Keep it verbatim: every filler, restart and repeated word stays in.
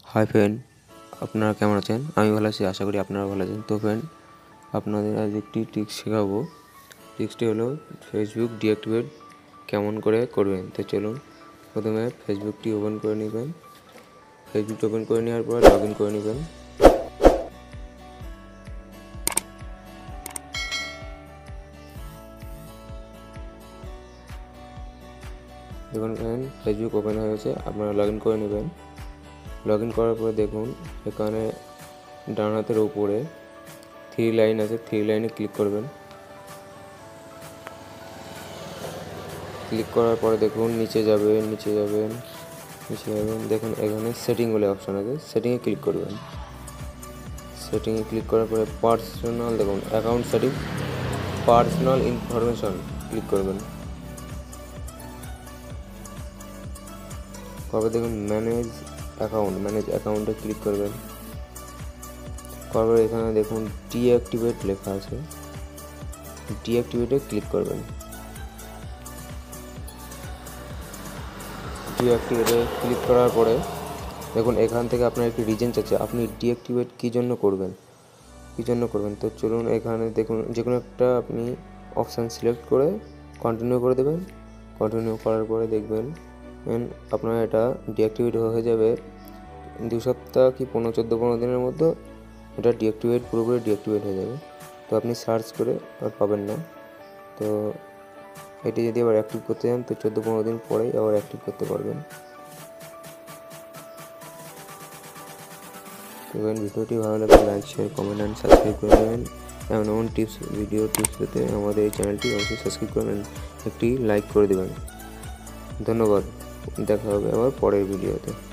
Hi friend, আপনারা কেমন আছেন? আমি ভালো আছি, আশা করি আপনারা ভালো আছেন। তো ফ্রেন্ড, আপনাদের আজ একটি ট্রিক্স শেখাবো। ট্রিক্সটি হলো ফেসবুক ডিঅ্যাক্টিভেট কেমন করে করবেন। তো চলুন, প্রথমে ফেসবুকটি ওপেন করে নেবেন। ফেসবুকটি ওপেন করে নেওয়ার পর লগ ইন করে নেবেন। দেখুন ফ্রেন্ড, ফেসবুক ওপেন হয়ে গেছে, আপনারা লগ ইন করে নেবেন। লগ ইন করার পরে দেখুন এখানে ডান হাতের উপরে থ্রি লাইন আছে, থ্রি লাইনে ক্লিক করবেন। ক্লিক করার পরে দেখুন নিচে যাবেন নিচে যাবেন নিচে যাবেন দেখুন এখানে সেটিং বলে অপশান আছে, সেটিংয়ে ক্লিক করবেন। সেটিংয়ে ক্লিক করার পরে পার্সোনাল দেখুন account setting, personal information click করবেন। তারপরে দেখুন ম্যানেজ অ্যাকাউন্ট, ম্যানেজ অ্যাকাউন্টে ক্লিক করবেন। তারপরে এখানে দেখুন ডিঅ্যাক্টিভেট লেখা আছে, ডিঅ্যাক্টিভেটে ক্লিক করবেন। ডিঅ্যাক্টিভেটে ক্লিক করার পরে দেখুন এখান থেকে আপনার একটি রিজন চাচ্ছে, আপনি ডিঅ্যাক্টিভেট কী জন্য করবেন কী জন্য করবেন তো চলুন এখানে দেখুন যে কোনো একটা আপনি অপশান সিলেক্ট করে কন্টিনিউ করে দেবেন। কন্টিনিউ করার পরে দেখবেন আপনার এটা ডিঅ্যাক্টিভেট হয়ে যাবে দু সপ্তাহ কি পনেরো চোদ্দো পনেরো দিনের মধ্যে এটা ডিঅ্যাক্টিভেট পুরোপুরি ডিঅ্যাক্টিভেট হয়ে যাবে। তো আপনি সার্চ করে আর পাবেন না। তো এটি যদি আবার অ্যাক্টিভ করতে চান তো চোদ্দো পনেরো দিন পরেই আবার অ্যাক্টিভ করতে পারবেন। দেখবেন ভিডিওটি ভালো লাগলে like share comment and subscribe করে নেবেন। এমন এমন টিপস ভিডিও টিপস পেতে আমাদের এই চ্যানেলটি অবশ্যই সাবস্ক্রাইব করবেন, একটি লাইক করে দেবেন। ধন্যবাদ, দেখা হবে আবার পরের ভিডিওতে।